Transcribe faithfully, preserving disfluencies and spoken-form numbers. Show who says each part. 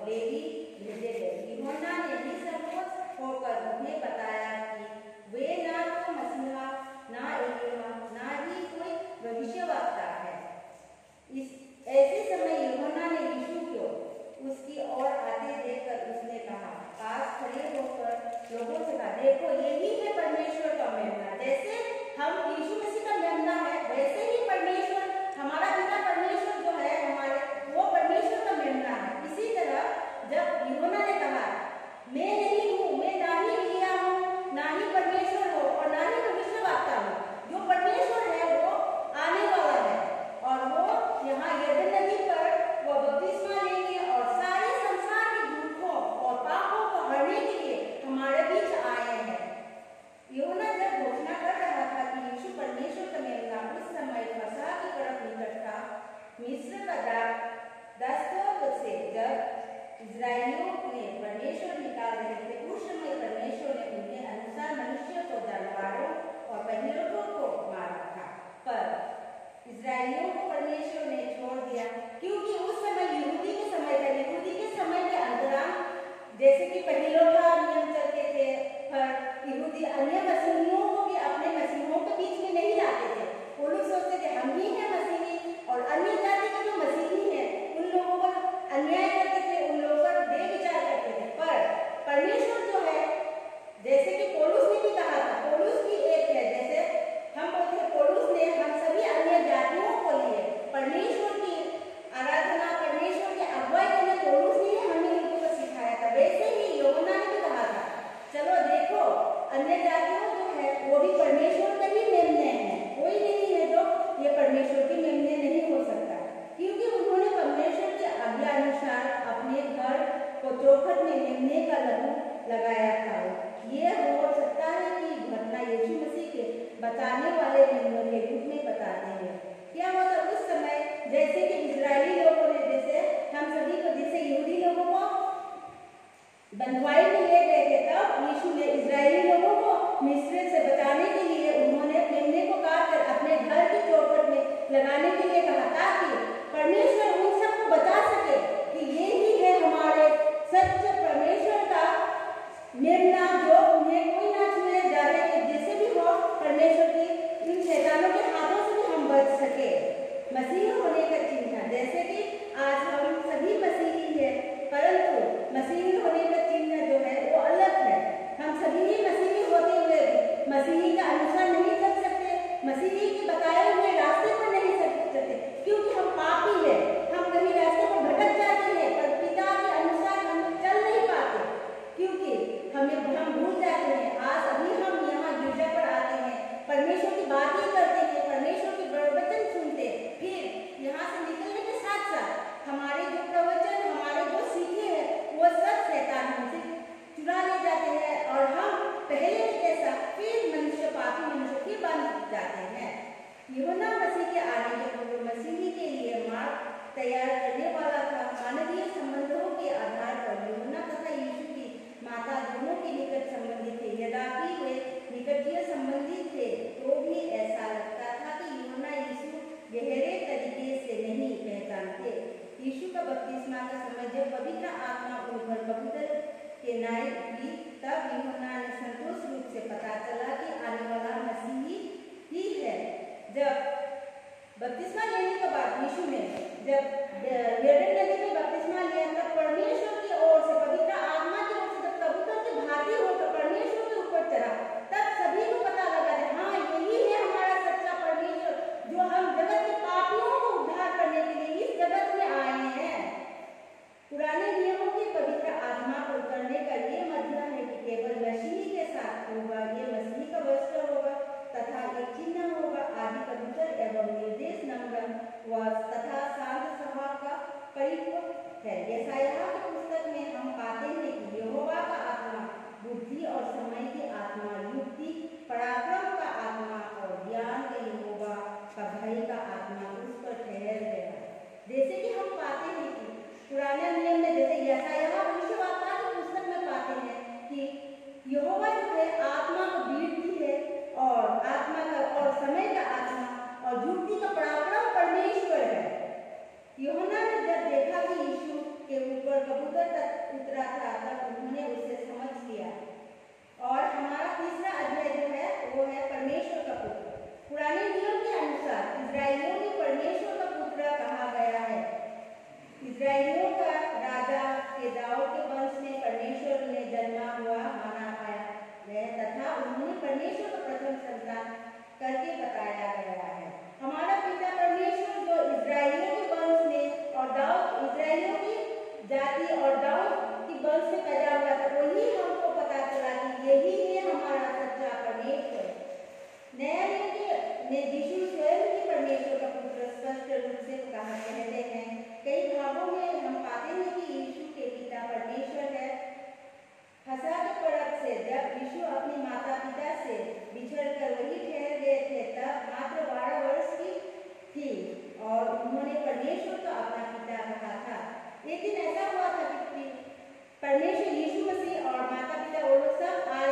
Speaker 1: और लेवी भेजे गए। यूहन्ना ने निसंकोच होकर उन्हें बताया कि वे ना तो मसीहा, ना एलिय्याह, ना ही कोई भविष्यवक्ता है। इस ऐसे समय यूहन्ना ने यीशु को उसकी ओर आते देखकर उसने कहा, पास खड़े होकर लोगों से कहा, देखो यही है परमेश्वर का मेमना। जैसे हम यीशु मसीह का मेमना है, वैसे ही परमेश्वर, हमारा पिता परमेश्वर जो है हमारे, वो परमेश्वर का मेमना है। इसी तरह जब यूहन्ना ने कहा, मैं नहीं हूँ, मैं ना ही एलिय्याह हूँ, ना ही परमेश्वर हो और ना ही भविष्यवक्ता हूँ, जो परमेश्वर है वो आने वाला है और वो यहाँ यरदन नदी पर वो बपतिस्मा लेंगे और सारे संसार के दुखों और पापों को हरने के लिए हमारे बीच आए हैं। यूहन्ना जब घोषणा कर रहा था कि यीशु परमेश्वर का मेमना, उस समय फसह की पर्व निकट था। मिस्र का दासत्व से जब इस्राएलियों ने परमेश्वर निकाल रहे थे, उस समय परमेश्वर ने उनके अनुसार मनुष्य को जानवरों और पहिलौठों को मारा था, पर इस्राएलियों को परमेश्वर ने छोड़ दिया, क्योंकि उस समय यहूदी के समय था। यहूदी के समय के अंतराल जैसे कि पहिलौठा नियम चलते थे, पर यहूदी अन्य मसीहियों को भी अपने मसीहों के बीच में नहीं लाते थे। वो लोग सोचते थे हम ही हैं मसीही, और अन्य जाति के जो मसीही हैं उन लोगों पर अन्याय करते थे, उन लोगों पर बेविचार करते थे। पर परमेश्वर जो है, जैसे कि पौलुस ने भी कहा था, पौलुस भी एक है, जैसे हम बोलते हैं पौलुस ने हम सभी अन्य जातियों को लिए परमेश्वर की आराधना, परमेश्वर के अगुवाई करने पौलुस ने हमें लोगों को सिखाया था। वैसे ही यूहन्ना ने भी कहा था, चलो देखो अन्य जातियों जो है वो भी परमेश्वर के ही मेमने हैं, कोई नहीं है जो ये परमेश्वर के मेमने नहीं हो सकता, क्योंकि उन्होंने परमेश्वर के आज्ञा अनुसार अपने घर को चौखट में मेमने का लहू लगाया था। ये हो सकता है कि घटना यीशु मसीह के बताने वाले मेमनों के रूप में बताते हैं। क्या होता उस समय, जैसे कि इजरायली लोगों ने, जैसे हम सभी को, जैसे यहूदी लोगों को बंधुआई में ले गए थे, तब यीशु ने इजरायली लोगों को मिस्र से बचाने के लिए उन्होंने मेमने को काट कर अपने घर की चौखट में लगाने के लिए कहा, ताकि परमेश्वर उन सबको बचा सके कि ये ही है हमारे सच्चे परमेश्वर का मेमना, जो उन्हें कोई ना छुए जाने के, जैसे भी हो परमेश्वर की इन शैतानों के हाथों से भी हम बच सके। मसीह होने का चिन्ह, जैसे कि आज हम सभी मसीही हैं, परंतु मसीही होने का चिन्ह जो है वो अलग है। हम सभी ही मसीही होते हुए भी मसीही का अनुसार नहीं चल सकते, मसीही के बताए हुए रास्ते पर नहीं चल सकते, क्योंकि हम पापी हैं, हम कहीं रास्ते पर भटक जाते हैं, पर पिता के अनुसार हम चल नहीं पाते, क्योंकि हमें हम भूल जाते हैं। आज अभी हम यहाँ गिरजा पर आते हैं, परमेश्वर की बातें करते हैं, परमेश्वर के प्रवचन सुनते, फिर यहाँ से निकलने के साथ साथ हमारे जो प्रवचन, हमारे जो सीखे हैं वो सब शैतान हमसे चुरा ले जाते हैं और हम पहले जैसा फिर मनुष्य, पापी मनुष्य फिर बन जाते हैं। यूहन्ना मसीह के आने के पूर्व मसीही के लिए मार्ग तैयार करने वाला था। मानवीय संबंधों के आधार पर यूहन्ना तथा यीशु की माता दोनों के निकट संबंधी थे। यद्यपि वे निकटीय संबंधी थे, तो भी ऐसा लगता था कि यूहन्ना यीशु गहरे तरीके से नहीं पहचानते। यीशु का बपतिस्मा का समय जब पवित्र आत्मा उन पर कबूतर के नाई उतरी, तब यूहन्ना ने संतोष रूप से पता चला कि आने वाला मसीही ही है। जब बपतिस्मा लेने के बाद यीशु ने जब यरदन नदी में बपतिस्मा लिया, तब परमेश्वर की ओर से, पवित्र आत्मा की ओर से जब कबूतर की भांति होकर परमेश्वर के ऊपर चढ़ा, तब सभी को पता लगा कि हाँ यही है हमारा सच्चा परमेश्वर, जो हम जगत के पापियों को उद्धार करने के लिए इस जगत में आए हैं। पुराने नियमों की पवित्र आत्मा को उतरने का ये मतलब है कि केवल मसीही के साथ होगा, ये मसीही का वस्त्र होगा तथा एक चिन्ह होगा, आदि कबूतर एवं निर्देश नम्र व तथा शांत स्वभाव का परिपक्व है। यशायाह की पुस्तक में हम पाते हैं कि यहोवा का आत्मा बुद्धि और समय की आत्मा, युक्ति पराक्रम का आत्मा और ज्ञान के यहोवा का भय का आत्मा उस पर ठहर गया। जैसे कि हम पाते हैं कि पुराने नियम में, जैसे यशायाह भविष्यवक्ता की पुस्तक में पाते हैं कि यहोवा जो है आत्मा को बीड़ती है और आत्मा का और समय का आत्मा और युक्ति का पराक्रम परमेश्वर है। यूहन्ना ने जब देखा कि यीशु के ऊपर पर कबूतर तक उतरा था तब उन्होंने उसे समझ लिया। और हमारा तीसरा अध्याय जो है वो है परमेश्वर का पुत्र। पुराने नियम के अनुसार इस्राएलियों को परमेश्वर का पुत्र कहा गया है। इस्राएलियों का राजा के दाऊद के वंश में परमेश्वर ने जन्मा हुआ माना पाया है तथा उन्होंने परमेश्वर का प्रथम संतान करके बताया गया है। हमारा पिता परमेश्वर जो इस्राएलियों के वंश में और दाऊद इस्राएलियों की जाति और दाऊद की वंश से पैदा हुआ था, वही हमको पता चला कि यही है हमारा सच्चा परमेश्वर। नया नियम में यीशु स्वयं ही परमेश्वर का पुत्र स्पष्ट रूप से कहा कहते हैं। कई भागों में हम पाते हैं कि यीशु के पिता परमेश्वर है। फसह के पर्व से जब यीशु अपनी माता पिता से बिछड़कर वहीं ठहर गए थे तब मात्र बारह वर्ष की थी और उन्होंने परमेश्वर को अपना पिता कहा था। एक दिन ऐसा हुआ था कि परमेश्वर यीशु मसीह और माता पिता वो लोग सब आए